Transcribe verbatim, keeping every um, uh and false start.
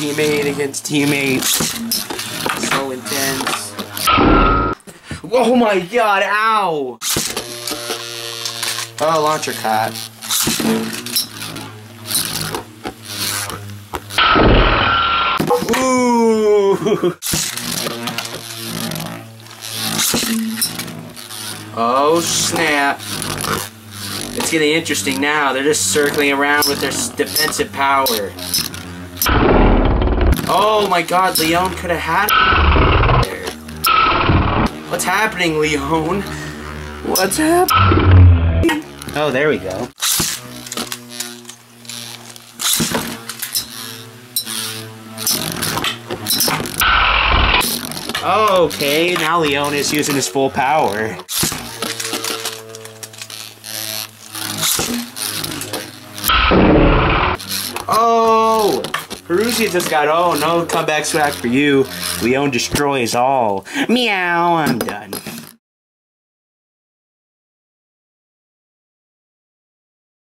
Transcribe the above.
teammate against teammate. So intense. Oh my god, ow! Oh, launcher caught. Ooh! Oh snap. It's getting interesting now. They're just circling around with their defensive power. Oh my god, Leone could have had it there. What's happening, Leone? What's happening? Oh, there we go. Okay, now Leone is using his full power. Oh! Horuseus just got, oh no, comeback swag for you. Leone destroys all. Meow, I'm done.